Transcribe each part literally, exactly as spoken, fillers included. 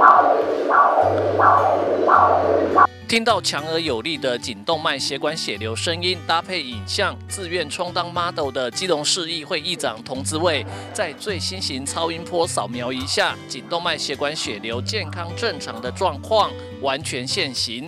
听到强而有力的颈动脉血管血流声音，搭配影像，自愿充当 model 的基隆市议会议长童子伟，在最新型超音波扫描仪下，颈动脉血管血流健康正常的状况完全现形。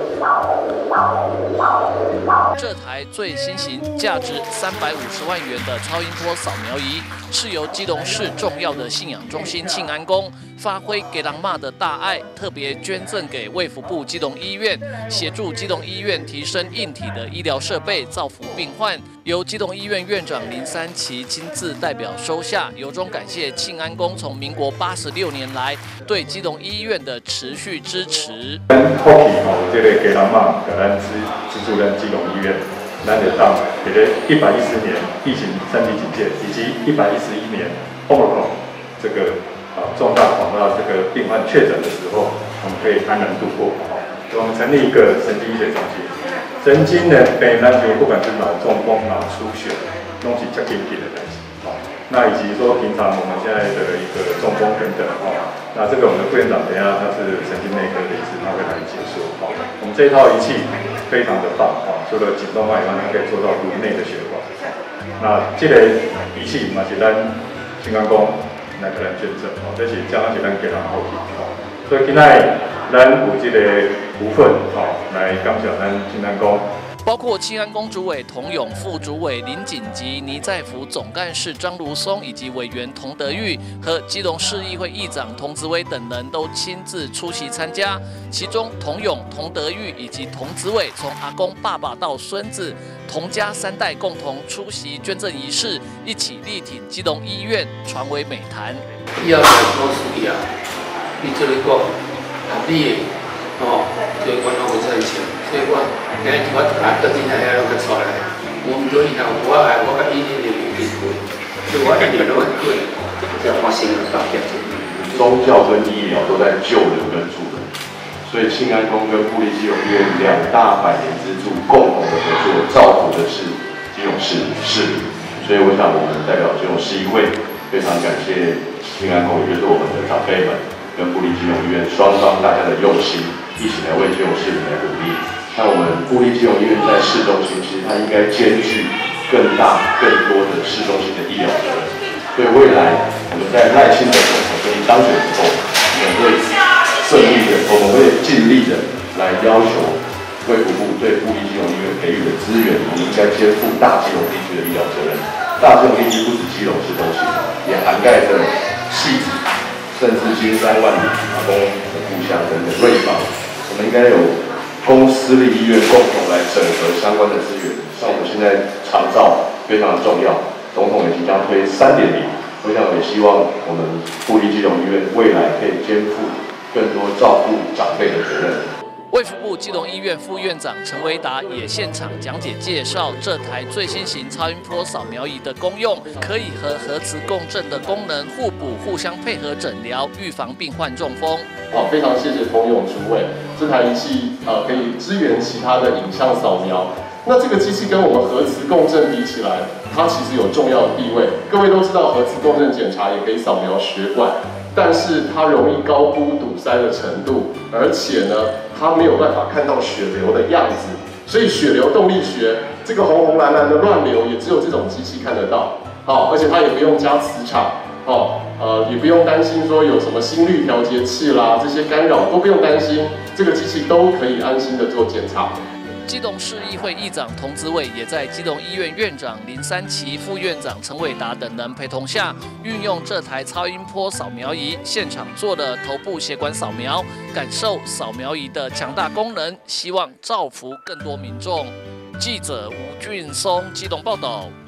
这台最新型、价值三百五十万元的超音波扫描仪，是由基隆市重要的信仰中心庆安宫发挥给人骂的大爱，特别捐赠给卫福部基隆医院，协助基隆医院提升硬体的医疗设备，造福病患。由基隆医院院长林三奇亲自代表收下，由衷感谢庆安宫从民国八十六年来对基隆医院的持续支持。 咱福气吼，这个给人骂，给咱资资助咱基隆医院，咱就当这个一百一十年疫情三级警戒，以及一百一十一年 Omicron 这个啊重大广大这个病患确诊的时候，我们可以安然度过。我们成立一个神经医学中心。神经的病咱就不管是脑中风、脑出血，都是较紧急的代志。哦，那以及说平常我们现在的一个中风等等哦，那这个我们的副院长等一下他是神经内科的医师，他会来解说。哦，我们这一套仪器非常的棒哦，除了颈动脉以外，它可以做到颅内的血管。那这个仪器嘛是咱新安宫来给咱捐赠哦，这是将来是咱给咱后期哦，所以今仔咱有这个部分哦，来感谢咱庆安宫。 包括庆安宫主委童勇、副主委林锦吉、倪在福、总干事张如松以及委员童德玉和基隆市议会议长童子伟等人都亲自出席参加。其中，童勇、童德玉以及童子伟从阿公、爸爸到孙子，童家三代共同出席捐赠仪式，一起力挺基隆医院，传为美谈。 以后来做事啊，你做你讲，合理的哦，所以我拢会赞成。所以我今日我把到今天遐拢甲出来，我唔可以让我爱我甲医院的有结婚，所以我一定都会过，这发生了大变。 宗教跟医疗都在救人跟助人，所以庆安宫跟部立基隆医院两大百年之柱共同的合作，造福的是基隆市市民。所以我想，我们代表基隆市议会非常感谢庆安宫，也就是我们的长辈们跟部立基隆医院双方大家的用心，一起来为基隆市民来努力。那我们部立基隆医院在市中心，其实它应该兼具更大、更多的市中心的医疗责任。所以未来我们在赖清德总统跟当选之后，我们会顺利的，我们会尽力的来要求卫福部对部立基隆医院给予的资源，我们应该肩负大基隆地区的医疗责任。大基隆地区不止基隆市中心，也涵盖着汐止，甚至金山、万里、阿公的故乡等等瑞芳。我们应该有公私立医院共同来整合相关的资源，像我们现在长照非常的重要，总统也即将推三点零，我想也希望我们部立基隆医院未来可以肩负更多照顾长辈的责任。 卫福部基隆医院副院长陈维达也现场讲解介绍这台最新型超音波扫描仪的功用，可以和核磁共振的功能互补，互相配合诊疗，预防病患中风。 好，非常谢谢童勇主委，这台仪器呃可以支援其他的影像扫描。那这个机器跟我们核磁共振比起来，它其实有重要的地位。各位都知道，核磁共振检查也可以扫描血管，但是它容易高估堵塞的程度，而且呢，它没有办法看到血流的样子，所以血流动力学这个红红蓝蓝的乱流，也只有这种机器看得到。好，而且它也不用加磁场，哦，呃，也不用担心说有什么心率调节器啦，这些干扰都不用担心，这个机器都可以安心的做检查。 基隆市议会议长童子伟也在基隆医院院长林三奇、副院长陈伟达等人陪同下，运用这台超音波扫描仪，现场做了头部血管扫描，感受扫描仪的强大功能，希望造福更多民众。记者吴俊松基隆报道。